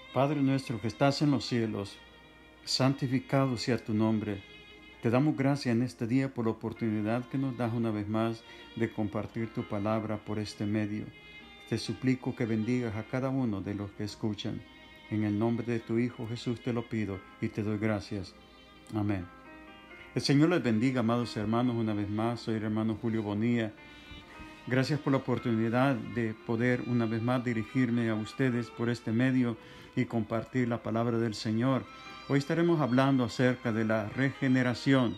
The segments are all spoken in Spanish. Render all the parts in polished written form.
Padre nuestro que estás en los cielos, santificado sea tu nombre. Te damos gracias en este día por la oportunidad que nos das una vez más de compartir tu palabra por este medio. Te suplico que bendigas a cada uno de los que escuchan. En el nombre de tu Hijo Jesús te lo pido y te doy gracias. Amén. El Señor les bendiga, amados hermanos, una vez más. Soy el hermano Julio Bonilla. Gracias por la oportunidad de poder una vez más dirigirme a ustedes por este medio y compartir la palabra del Señor. Hoy estaremos hablando acerca de la regeneración.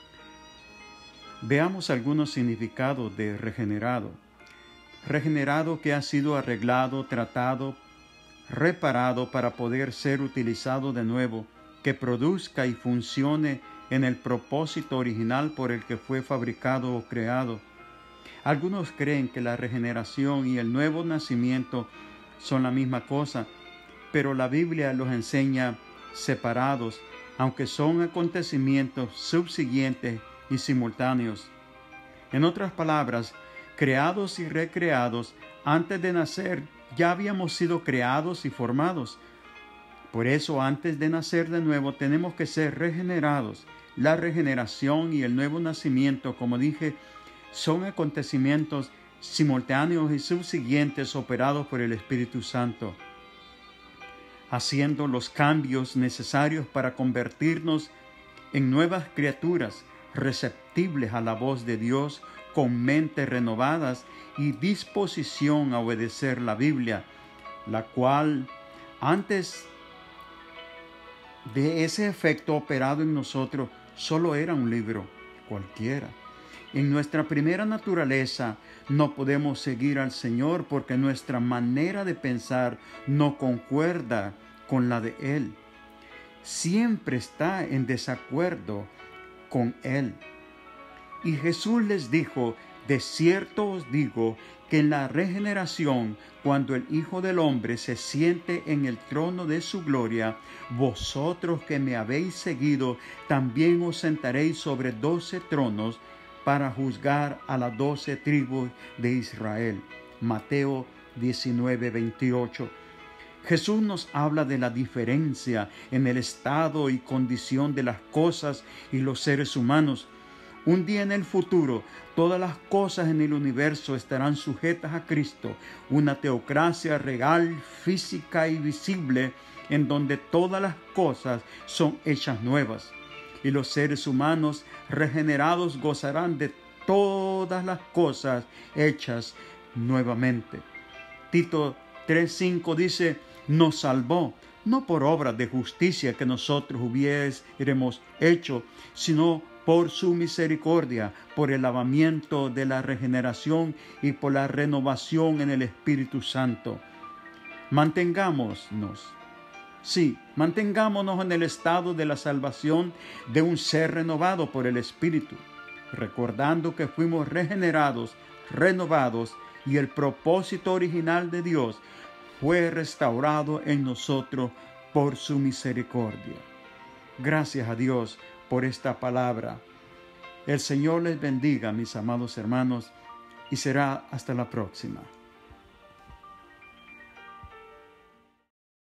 Veamos algunos significados de regenerado. Regenerado que ha sido arreglado, tratado, reparado para poder ser utilizado de nuevo, que produzca y funcione en el propósito original por el que fue fabricado o creado. Algunos creen que la regeneración y el nuevo nacimiento son la misma cosa, pero la Biblia los enseña separados, aunque son acontecimientos subsiguientes y simultáneos. En otras palabras, creados y recreados, antes de nacer ya habíamos sido creados y formados. Por eso, antes de nacer de nuevo, tenemos que ser regenerados. La regeneración y el nuevo nacimiento, como dije, son acontecimientos simultáneos y subsiguientes operados por el Espíritu Santo, haciendo los cambios necesarios para convertirnos en nuevas criaturas receptibles a la voz de Dios, con mentes renovadas y disposición a obedecer la Biblia, la cual antes de ese efecto operado en nosotros solo era un libro cualquiera. En nuestra primera naturaleza no podemos seguir al Señor porque nuestra manera de pensar no concuerda con la de Él. Siempre está en desacuerdo con Él. Y Jesús les dijo: de cierto os digo que en la regeneración, cuando el Hijo del Hombre se siente en el trono de su gloria, vosotros que me habéis seguido, también os sentaréis sobre 12 tronos, para juzgar a las 12 tribus de Israel. Mateo 19:28. Jesús nos habla de la diferencia en el estado y condición de las cosas y los seres humanos. Un día en el futuro, todas las cosas en el universo estarán sujetas a Cristo, una teocracia real, física y visible, en donde todas las cosas son hechas nuevas. Y los seres humanos regenerados gozarán de todas las cosas hechas nuevamente. Tito 3:5 dice: nos salvó, no por obras de justicia que nosotros hubiéramos hecho, sino por su misericordia, por el lavamiento de la regeneración y por la renovación en el Espíritu Santo. Mantengámonos en el estado de la salvación de un ser renovado por el Espíritu, recordando que fuimos regenerados, renovados, y el propósito original de Dios fue restaurado en nosotros por su misericordia. Gracias a Dios por esta palabra. El Señor les bendiga, mis amados hermanos, y será hasta la próxima.